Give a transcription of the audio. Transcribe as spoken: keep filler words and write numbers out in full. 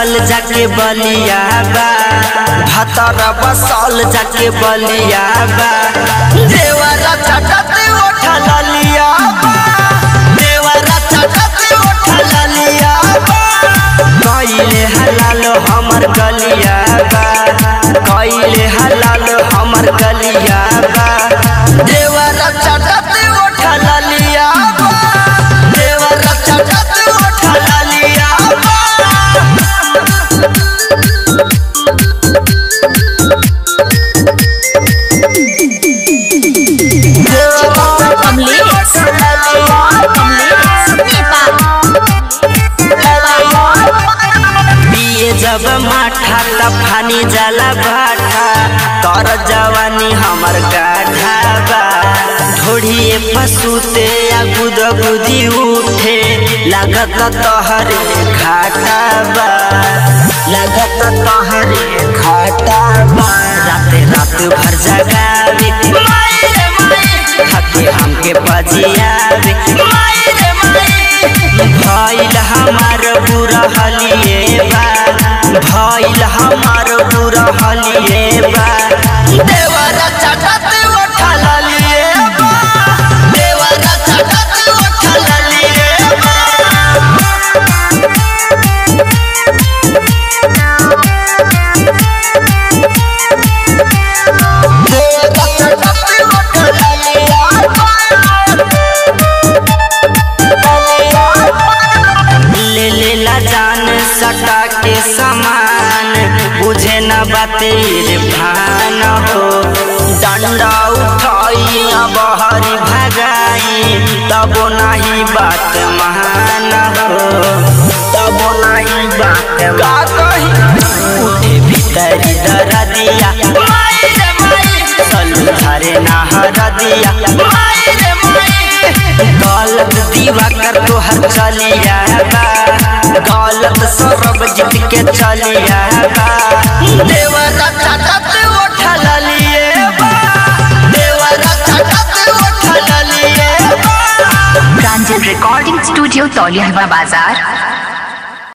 बसल जाके बलिया बा भतर बसल जाके बलिया बा देवरा चटते उठा लिया बा देवरा चटते उठा लिया बा कइले हलाल हमर गलिया बा कइले हलाल हमर गलिया बा देवरा चटते उठा लिया बा देवरा चटते उठा लिया बा जब माठा तब फानी जाला भाठा कर जवानी हमर गाढ़ा बा ढोढ़िए पसूते या गुद गुदी उठे लागत तोहरे घाटा बा लागत तोहरे घाटा बा रात रात भर जगावे थके हमके बजियावे भइल हमार बुरा हलिए बा भइल हमार बुरा हलिए बा देवरा चटते उठा लिये बा देवरा चटते उठा लिये बा देवरा चटते उठा लिया ले ले ला जान सटा के समान बुझे न बातेर भान हो डंडा उठाई बहरी भगाई तब नहीं बात महान हो तब नहीं बात का कही उठे भीतरी दरदिया चलू धरे नहर दिया गलत दीवा कर तोहर चलिया बा गलत सरब जीत के चलिया बा देवरा चटते उठा लिये बा देवरा चटते उठा लिये बा प्रांजल रिकॉर्डिंग स्टूडियो तौलिया बाजार।